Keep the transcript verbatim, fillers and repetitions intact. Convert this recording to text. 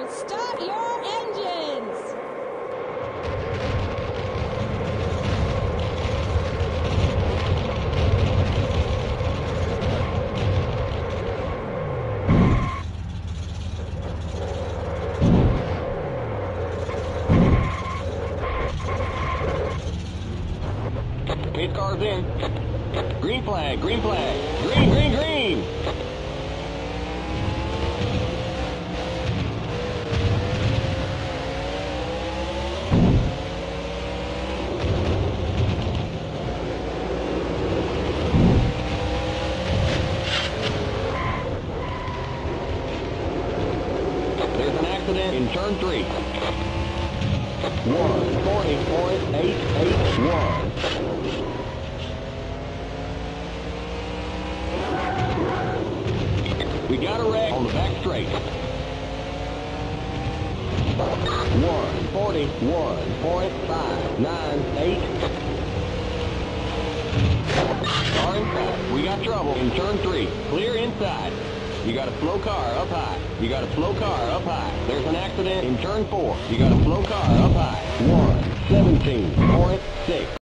Start your engines! Pit car's in. Green flag, green flag. Green, green, green. There's an accident in turn three. one forty point eight eight one. We got a wreck on the back straight. one forty-one point five nine eight. Car inside. We got trouble in turn three. Clear inside. You got a slow car up high. You got a slow car up high. There's an accident in turn four. You got a slow car up high. one seventeen point six.